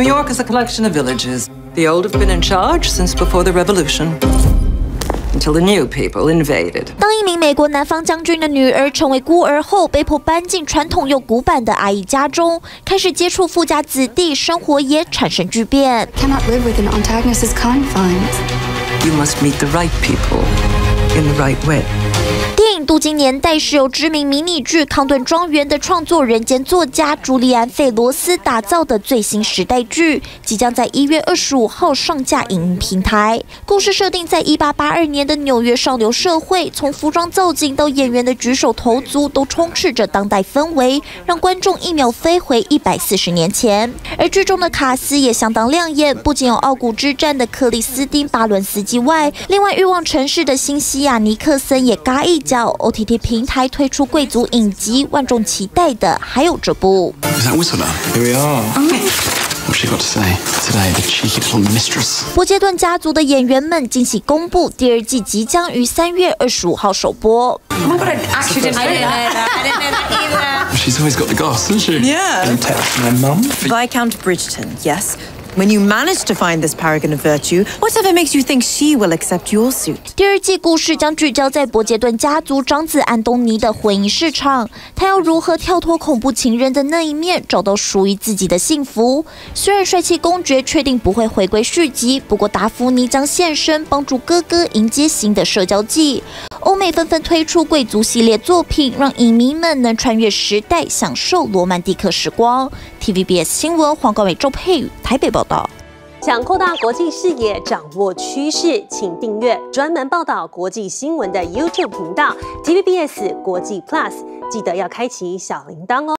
New York is a collection of villages. The old have been in charge since before the Revolution. Until the new people invaded. 当一名美国南方将军的女儿成为孤儿后，被迫搬进传统又古板的阿姨家中，开始接触富家子弟，生活也产生巨变。 Cannot live within Ontagnes' confines. You must meet the right people in the right way. 电影《镀金年代》是由知名迷你剧《康顿庄园》的创作人兼作家朱利安·费罗斯打造的最新时代剧，即将在1月25号上架影音平台。故事设定在1882年的纽约上流社会，从服装造景到演员的举手投足，都充斥着当代氛围，让观众一秒飞回140年前。而剧中的卡斯也相当亮眼，不仅有傲骨之战的克里斯汀·巴伦斯基外，另外欲望城市的新西亚·尼克森也嘎一脚。OTT 平台推出贵族影集，万众期待的还有这部。 Is that Whistler? Here we are. What's she got to say today, the cheeky little mistress? 伯杰顿家族的演员们惊喜公布，第2季即将于3月25号首播。 Oh my god, I actually didn't know that. I didn't know that either. She's always got the goss, hasn't she? Yeah. Can text my mum. Viscount Bridgerton, yes. When you manage to find this paragon of virtue, whatever makes you think she will accept your suit? 第2季故事将聚焦在伯杰顿家族长子安东尼的婚姻市场，他要如何跳脱恐怖情人的那一面，找到属于自己的幸福。虽然帅气公爵确定不会回归续集，不过达芙妮将现身帮助哥哥迎接新的社交季。欧美纷纷推出贵族系列作品，让影迷们能穿越时代，享受罗曼蒂克时光。TVBS 新闻黄冠伟、周佩宇台北报道。 想扩大国际视野，掌握趋势，请订阅专门报道国际新闻的 YouTube 频道 TVBS 国际 Plus， 记得要开启小铃铛哦。